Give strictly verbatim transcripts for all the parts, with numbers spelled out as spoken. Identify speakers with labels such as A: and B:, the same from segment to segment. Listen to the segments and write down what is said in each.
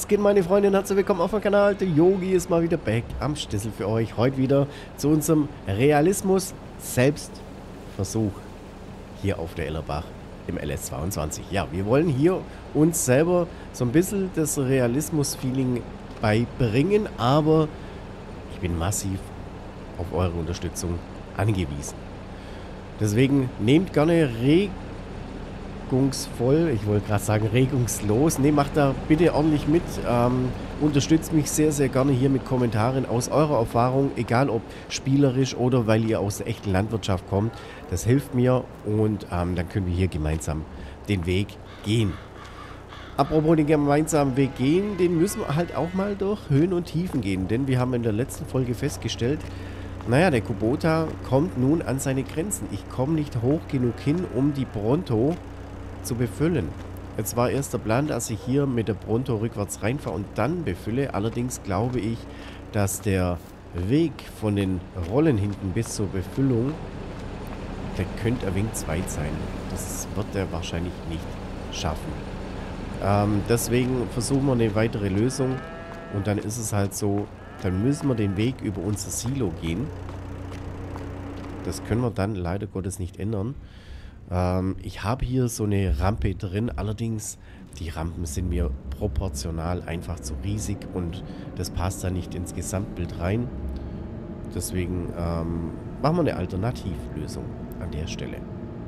A: Was geht, meine Freunde, und herzlich willkommen auf meinem Kanal. Der Yogi ist mal wieder back am Stissel für euch. Heute wieder zu unserem Realismus-Selbstversuch hier auf der Ellerbach im L S zweiundzwanzig. Ja, wir wollen hier uns selber so ein bisschen das Realismus-Feeling beibringen, aber ich bin massiv auf eure Unterstützung angewiesen. Deswegen nehmt gerne regungsvoll, ich wollte gerade sagen regungslos, ne, macht da bitte ordentlich mit, ähm, unterstützt mich sehr, sehr gerne hier mit Kommentaren aus eurer Erfahrung, egal ob spielerisch oder weil ihr aus der echten Landwirtschaft kommt, das hilft mir und ähm, dann können wir hier gemeinsam den Weg gehen. Apropos den gemeinsamen Weg gehen, den müssen wir halt auch mal durch Höhen und Tiefen gehen, denn wir haben in der letzten Folge festgestellt, naja, der Kubota kommt nun an seine Grenzen. Ich komme nicht hoch genug hin, um die Bronto zu befüllen. Jetzt war erst der Plan, dass ich hier mit der Bronto rückwärts reinfahre und dann befülle. Allerdings glaube ich, dass der Weg von den Rollen hinten bis zur Befüllung, der könnte ein wenig zu weit sein. Das wird er wahrscheinlich nicht schaffen. Ähm, deswegen versuchen wir eine weitere Lösung und dann ist es halt so, dann müssen wir den Weg über unser Silo gehen. Das können wir dann leider Gottes nicht ändern. Ähm, ich habe hier so eine Rampe drin, allerdings die Rampen sind mir proportional einfach zu riesig und das passt da nicht ins Gesamtbild rein. Deswegen ähm, machen wir eine Alternativlösung an der Stelle.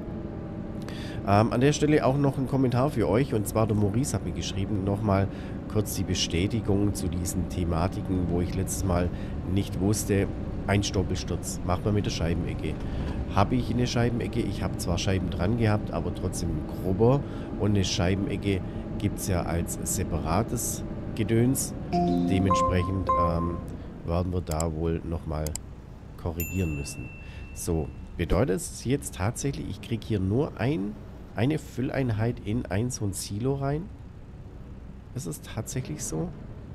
A: Ähm, an der Stelle auch noch ein Kommentar für euch, und zwar der Maurice hat mir geschrieben, nochmal kurz die Bestätigung zu diesen Thematiken, wo ich letztes Mal nicht wusste, ein Stoppelsturz, macht man mit der Scheibenecke. Habe ich eine Scheibenecke, ich habe zwar Scheiben dran gehabt, aber trotzdem grober, und eine Scheibenecke gibt es ja als separates Gedöns, dementsprechend ähm, werden wir da wohl nochmal korrigieren müssen. So, bedeutet es jetzt tatsächlich, ich kriege hier nur ein eine Fülleinheit in ein so ein Silo rein? Ist es tatsächlich so?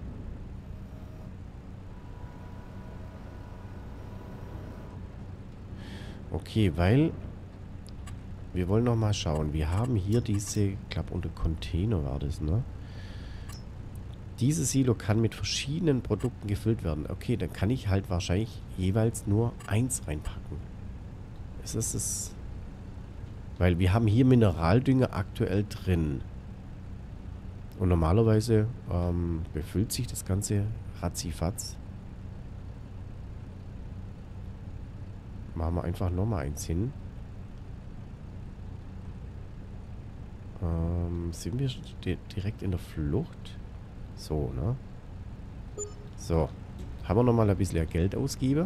A: Okay, weil wir wollen noch mal schauen. Wir haben hier diese, ich glaube unter Container war das, ne? Dieses Silo kann mit verschiedenen Produkten gefüllt werden. Okay, dann kann ich halt wahrscheinlich jeweils nur eins reinpacken. Ist das das? Weil wir haben hier Mineraldünger aktuell drin. Und normalerweise ähm, befüllt sich das Ganze ratzifatz. Machen wir einfach nochmal eins hin. Ähm, sind wir di direkt in der Flucht? So, ne? So. Haben wir nochmal ein bisschen Geld ausgeben.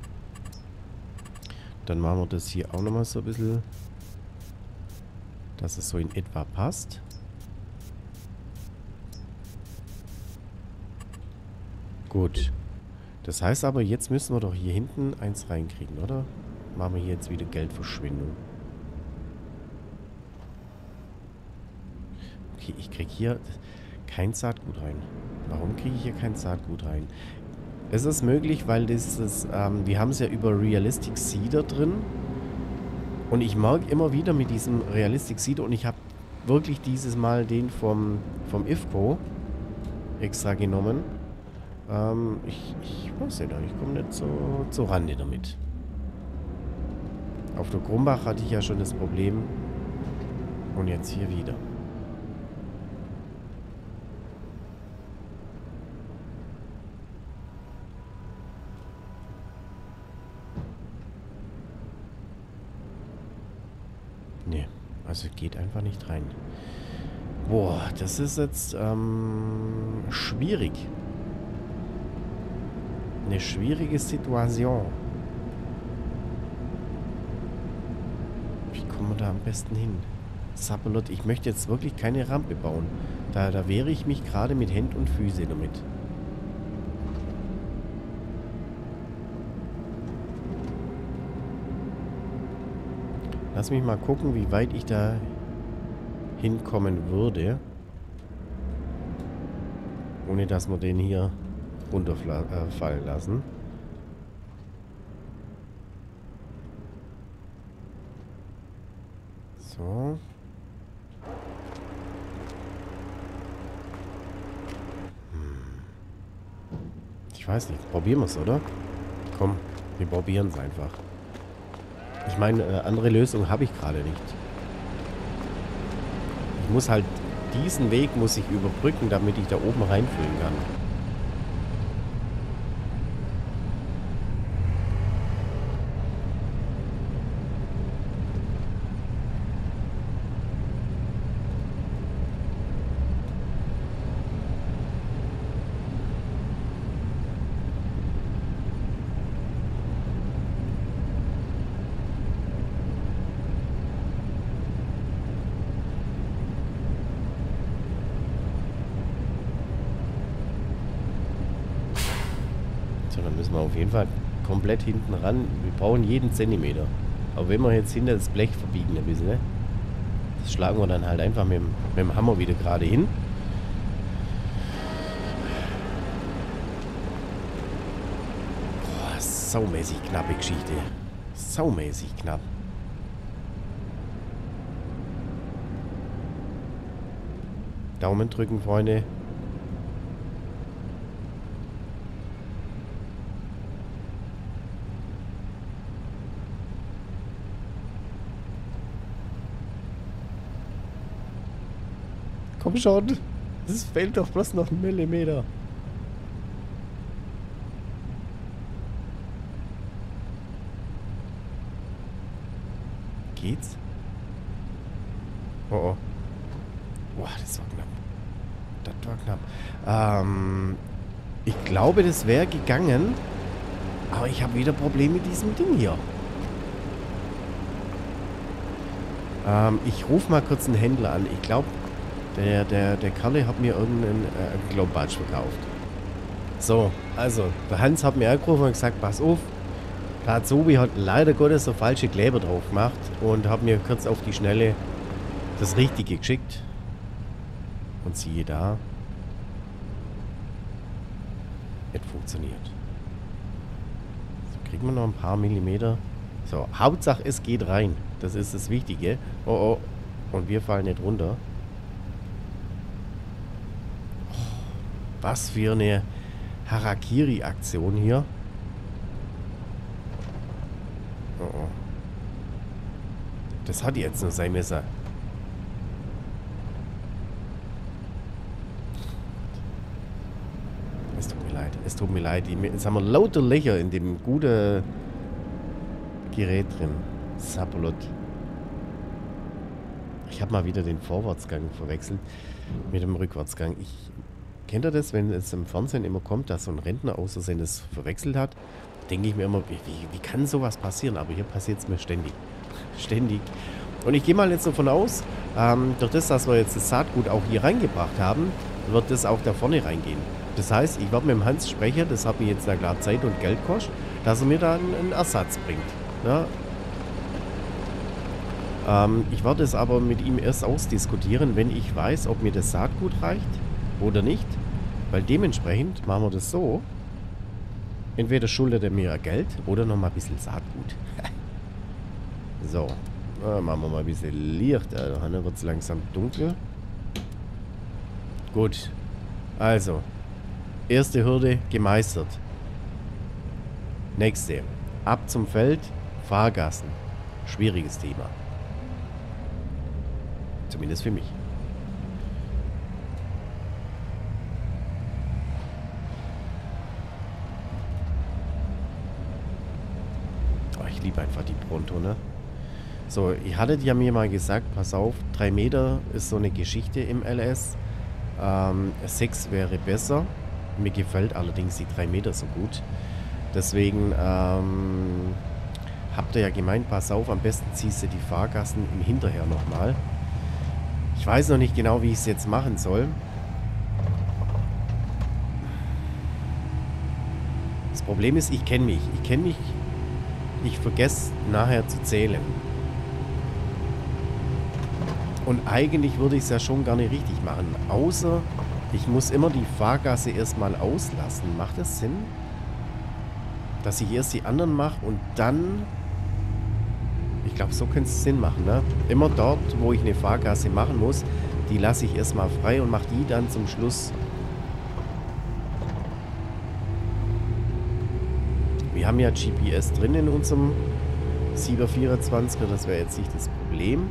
A: Dann machen wir das hier auch nochmal so ein bisschen, dass es so in etwa passt. Gut. Das heißt aber, jetzt müssen wir doch hier hinten eins reinkriegen, oder? Machen wir hier jetzt wieder Geldverschwendung. Okay, ich kriege hier kein Saatgut rein. Warum kriege ich hier kein Saatgut rein? Es ist möglich, weil dieses, ähm, wir haben es ja über Realistic Seeder drin. Und ich merke immer wieder mit diesem Realistic Seeder, und ich habe wirklich dieses Mal den vom, vom I F C O extra genommen. Ähm, ich, ich weiß nicht, ich komme nicht so zur Rande damit. Auf der Grumbach hatte ich ja schon das Problem. Und jetzt hier wieder. Nee, also geht einfach nicht rein. Boah, das ist jetzt ähm, schwierig. Eine schwierige Situation. Wie kommen wir da am besten hin? Sapperlot, ich möchte jetzt wirklich keine Rampe bauen. Da, da wehre ich mich gerade mit Händen und Füßen damit. Lass mich mal gucken, wie weit ich da hinkommen würde. Ohne dass wir den hier runterfallen lassen. So. Ich weiß nicht. Probieren wir es, oder? Komm, wir probieren es einfach. Ich meine, äh, andere Lösung habe ich gerade nicht. Ich muss halt, diesen Weg muss ich überbrücken, damit ich da oben reinfüllen kann. So, dann müssen wir auf jeden Fall komplett hinten ran. Wir brauchen jeden Zentimeter. Aber wenn wir jetzt hinter das Blech verbiegen ein bisschen, ne? Das schlagen wir dann halt einfach mit dem, mit dem Hammer wieder gerade hin. Boah, saumäßig knappe Geschichte. Saumäßig knapp. Daumen drücken, Freunde. Komm schon. Es fehlt doch bloß noch ein Millimeter. Geht's? Oh oh. Boah, das war knapp. Das war knapp. Ähm, ich glaube, das wäre gegangen. Aber ich habe wieder Probleme mit diesem Ding hier. Ähm, ich rufe mal kurz einen Händler an. Ich glaube, der, der, der Kerle hat mir irgendeinen äh, Globatsch verkauft. So, also, der Hans hat mir angerufen und gesagt, pass auf, der Azubi hat leider Gottes so falsche Kleber drauf gemacht und hat mir kurz auf die Schnelle das Richtige geschickt. Und siehe da, nicht funktioniert. So, kriegen wir noch ein paar Millimeter. So, Hauptsache es geht rein. Das ist das Wichtige. Oh oh, und wir fallen nicht runter. Was für eine Harakiri-Aktion hier. Oh oh. Das hat jetzt nur sein Messer. Es tut mir leid. Es tut mir leid. Jetzt haben wir lauter Löcher in dem guten Gerät drin. Sapolot. Ich habe mal wieder den Vorwärtsgang verwechselt mit dem Rückwärtsgang. Ich Kennt ihr das, wenn es im Fernsehen immer kommt, dass so ein Rentner aus Versehen das verwechselt hat? Denke ich mir immer, wie, wie, wie kann sowas passieren? Aber hier passiert es mir ständig. Ständig. Und ich gehe mal jetzt davon aus, ähm, durch das, dass wir jetzt das Saatgut auch hier reingebracht haben, wird das auch da vorne reingehen. Das heißt, ich werde mit dem Hans sprechen, das hat mir jetzt da klar Zeit und Geld kostet, dass er mir da einen, einen Ersatz bringt. Ja? Ähm, ich werde es aber mit ihm erst ausdiskutieren, wenn ich weiß, ob mir das Saatgut reicht oder nicht. Weil dementsprechend machen wir das so. Entweder schuldet er mir Geld oder noch mal ein bisschen Saatgut. So. Äh, machen wir mal ein bisschen Licht. Also, dann wird es langsam dunkel. Gut. Also. Erste Hürde gemeistert. Nächste. Ab zum Feld. Fahrgassen. Schwieriges Thema. Zumindest für mich. Ich liebe einfach die Pronto, ne? So, ihr hattet ja mir mal gesagt, pass auf, drei Meter ist so eine Geschichte im L S. Ähm, sechs wäre besser. Mir gefällt allerdings die drei Meter so gut. Deswegen ähm, habt ihr ja gemeint, pass auf, am besten ziehst du die Fahrgassen im Hinterher nochmal. Ich weiß noch nicht genau, wie ich es jetzt machen soll. Das Problem ist, ich kenne mich. Ich kenne mich. Ich vergesse nachher zu zählen. Und eigentlich würde ich es ja schon gar nicht richtig machen. Außer, ich muss immer die Fahrgasse erstmal auslassen. Macht das Sinn? Dass ich erst die anderen mache und dann... Ich glaube, so könnte es Sinn machen, ne? Immer dort, wo ich eine Fahrgasse machen muss, die lasse ich erstmal frei und mache die dann zum Schluss. Wir haben ja G P S drin in unserem Sieber vierundzwanziger, das wäre jetzt nicht das Problem.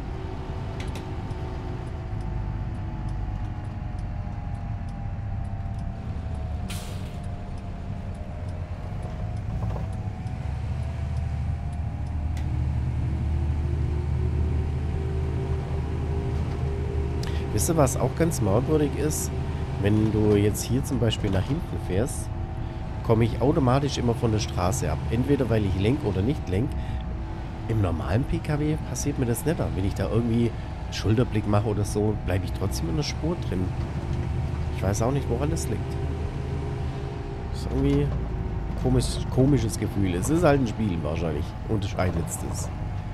A: Wisst ihr, was auch ganz merkwürdig ist? Wenn du jetzt hier zum Beispiel nach hinten fährst, komme ich automatisch immer von der Straße ab. Entweder weil ich lenke oder nicht lenke. Im normalen P K W passiert mir das nicht. Wenn ich da irgendwie einen Schulterblick mache oder so, bleibe ich trotzdem in der Spur drin. Ich weiß auch nicht, woran das liegt. Das ist irgendwie ein komisch, komisches Gefühl. Es ist halt ein Spiel wahrscheinlich. Unterscheidet es das.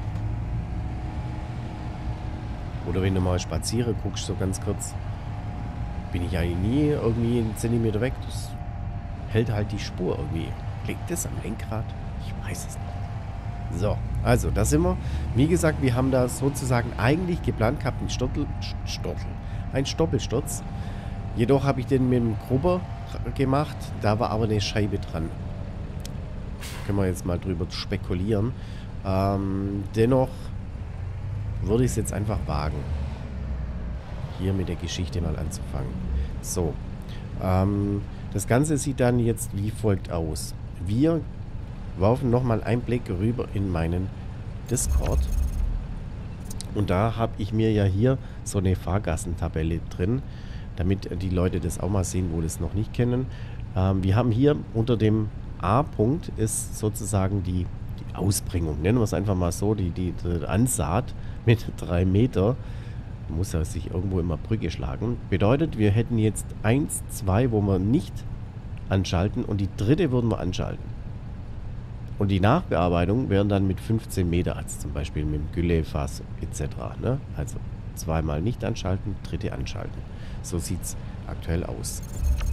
A: Oder wenn du mal spaziere, guckst so ganz kurz, bin ich eigentlich nie irgendwie einen Zentimeter weg. Das hält halt die Spur irgendwie. Liegt das am Lenkrad? Ich weiß es nicht. So, also, da sind wir. Wie gesagt, wir haben da sozusagen eigentlich geplant gehabt, einen Stottel, Stottel, einen Stoppelsturz. Jedoch habe ich den mit dem Grubber gemacht. Da war aber eine Scheibe dran. Können wir jetzt mal drüber spekulieren. Ähm, dennoch würde ich es jetzt einfach wagen, hier mit der Geschichte mal anzufangen. So, ähm, das Ganze sieht dann jetzt wie folgt aus. Wir werfen nochmal einen Blick rüber in meinen Discord. Und da habe ich mir ja hier so eine Fahrgassentabelle drin, damit die Leute das auch mal sehen, wo das noch nicht kennen. Ähm, wir haben hier unter dem A-Punkt ist sozusagen die, die Ausbringung. Nennen wir es einfach mal so, die, die, die Ansaat mit drei Meter. Muss er sich irgendwo immer Brücke schlagen. Bedeutet, wir hätten jetzt eins, zwei, wo wir nicht anschalten und die dritte würden wir anschalten. Und die Nachbearbeitung wären dann mit fünfzehn Meter, als zum Beispiel mit dem Güllefass et cetera. Ne? Also zweimal nicht anschalten, dritte anschalten. So sieht es aktuell aus.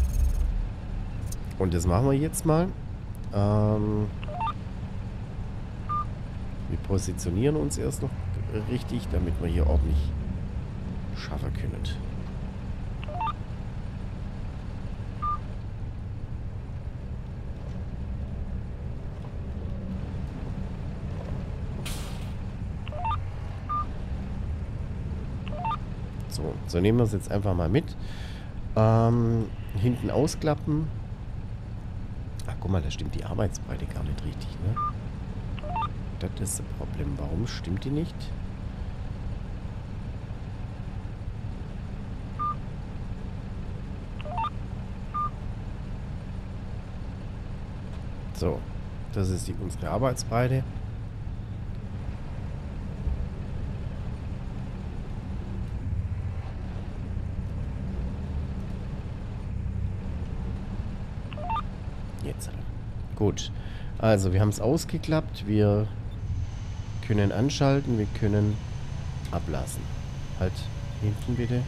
A: Und das machen wir jetzt mal. Ähm, wir positionieren uns erst noch richtig, damit wir hier ordentlich schaffen können. So, so nehmen wir es jetzt einfach mal mit. Ähm, hinten ausklappen. Ach, guck mal, da stimmt die Arbeitsbreite gar nicht richtig, ne? Das ist das Problem. Warum stimmt die nicht? So, das ist die, unsere Arbeitsbreite. Jetzt. Gut. Also, wir haben es ausgeklappt. Wir können anschalten. Wir können ablassen. Halt, hinten bitte.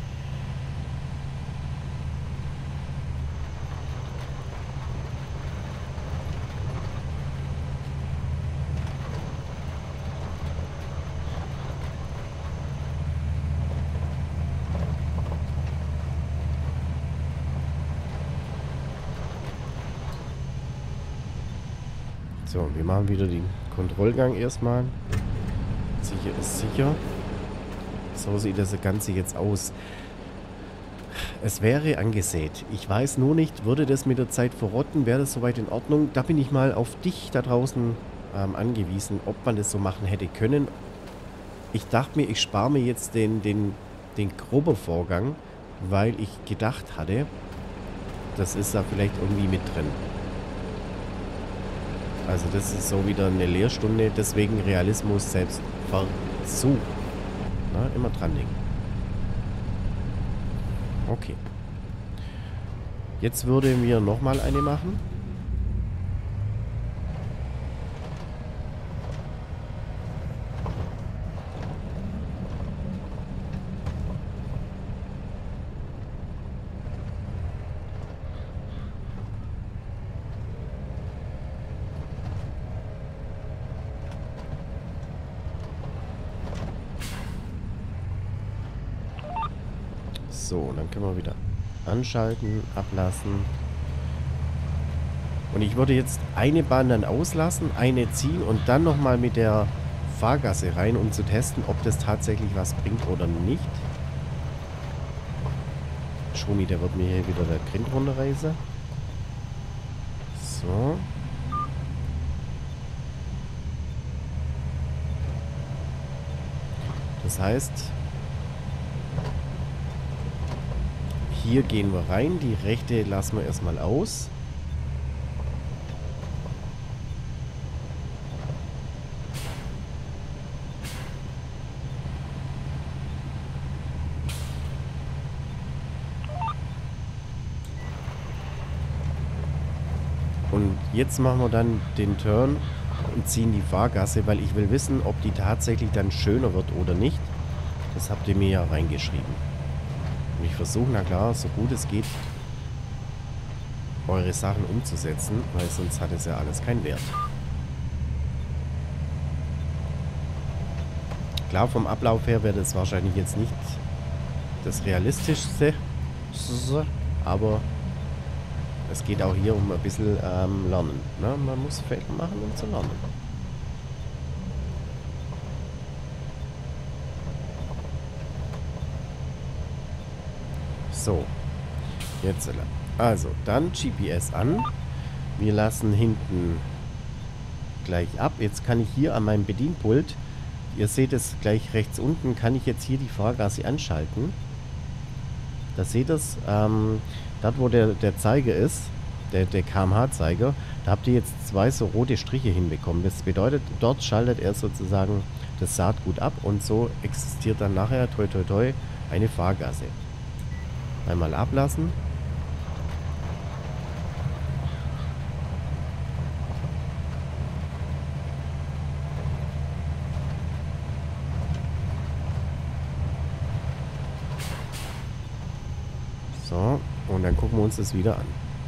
A: So, wir machen wieder den Kontrollgang erstmal. Sicher ist sicher. So sieht das Ganze jetzt aus. Es wäre angesät. Ich weiß nur nicht, würde das mit der Zeit verrotten? Wäre das soweit in Ordnung? Da bin ich mal auf dich da draußen ähm, angewiesen, ob man das so machen hätte können. Ich dachte mir, ich spare mir jetzt den, den, den groben Vorgang, weil ich gedacht hatte, das ist da vielleicht irgendwie mit drin. Also das ist so wieder eine Lehrstunde, deswegen Realismus selbst Versuch. Na, immer dran denken. Okay. Jetzt würden wir nochmal eine machen. So, dann können wir wieder anschalten, ablassen. Und ich würde jetzt eine Bahn dann auslassen, eine ziehen und dann nochmal mit der Fahrgasse rein, um zu testen, ob das tatsächlich was bringt oder nicht. Schoni, der wird mir hier wieder der Grind runterreißen. So. Das heißt, hier gehen wir rein. Die rechte lassen wir erstmal aus. Und jetzt machen wir dann den Turn und ziehen die Fahrgasse, weil ich will wissen, ob die tatsächlich dann schöner wird oder nicht. Das habt ihr mir ja reingeschrieben. Und ich versuche, na klar, so gut es geht, eure Sachen umzusetzen, weil sonst hat es ja alles keinen Wert. Klar, vom Ablauf her wäre das wahrscheinlich jetzt nicht das Realistischste, aber es geht auch hier um ein bisschen ähm, Lernen. Ne? Man muss Fehler machen, um zu lernen. So, jetzt. Also, dann G P S an. Wir lassen hinten gleich ab. Jetzt kann ich hier an meinem Bedienpult, ihr seht es gleich rechts unten, kann ich jetzt hier die Fahrgasse anschalten. Da seht ihr es, ähm, dort wo der, der Zeiger ist, der, der K M H-Zeiger, da habt ihr jetzt zwei so rote Striche hinbekommen. Das bedeutet, dort schaltet er sozusagen das Saatgut ab und so existiert dann nachher, toi toi toi, eine Fahrgasse. Einmal ablassen. So, und dann gucken wir uns das wieder an.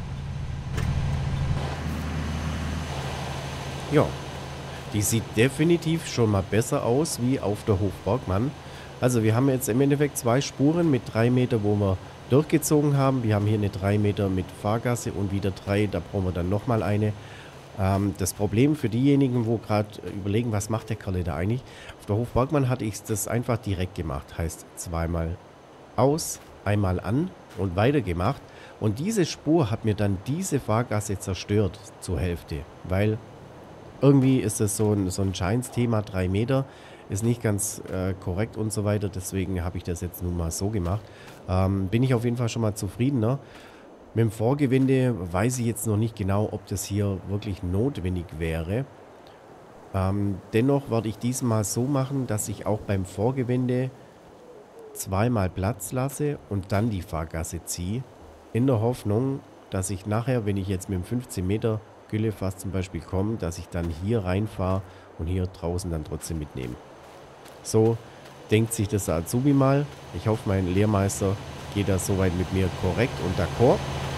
A: Ja, die sieht definitiv schon mal besser aus wie auf der Hofborgmann. Also wir haben jetzt im Endeffekt zwei Spuren mit drei Meter, wo wir durchgezogen haben. Wir haben hier eine drei Meter mit Fahrgasse und wieder drei, da brauchen wir dann nochmal eine. Ähm, das Problem für diejenigen, wo gerade überlegen, was macht der Kerl da eigentlich? Auf der Hofborgmann hatte ich das einfach direkt gemacht. Heißt zweimal aus, einmal an und weiter gemacht. Und diese Spur hat mir dann diese Fahrgasse zerstört zur Hälfte, weil irgendwie ist es so ein, so ein Giants-Thema, drei Meter, ist nicht ganz äh, korrekt und so weiter. Deswegen habe ich das jetzt nun mal so gemacht. Ähm, bin ich auf jeden Fall schon mal zufriedener. Mit dem Vorgewinde weiß ich jetzt noch nicht genau, ob das hier wirklich notwendig wäre. Ähm, dennoch werde ich diesmal so machen, dass ich auch beim Vorgewinde zweimal Platz lasse und dann die Fahrgasse ziehe. In der Hoffnung, dass ich nachher, wenn ich jetzt mit dem fünfzehn Meter Güllefass zum Beispiel komme, dass ich dann hier reinfahre und hier draußen dann trotzdem mitnehme. So denkt sich das der Azubi mal. Ich hoffe, mein Lehrmeister geht da soweit mit mir korrekt und d'accord.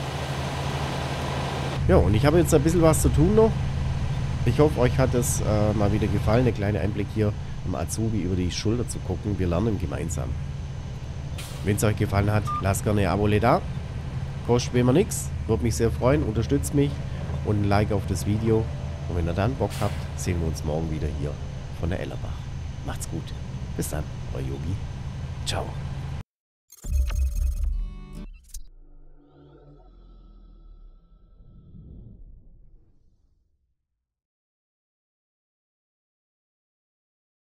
A: Ja, und ich habe jetzt ein bisschen was zu tun noch. Ich hoffe, euch hat es äh, mal wieder gefallen, ein kleiner Einblick hier am Azubi über die Schulter zu gucken. Wir lernen gemeinsam. Wenn es euch gefallen hat, lasst gerne ein Abo da. Kostet wie immer nichts. Würde mich sehr freuen. Unterstützt mich und ein Like auf das Video. Und wenn ihr dann Bock habt, sehen wir uns morgen wieder hier von der Ellerbach. Macht's gut. Bis dann, euer Yogi. Ciao.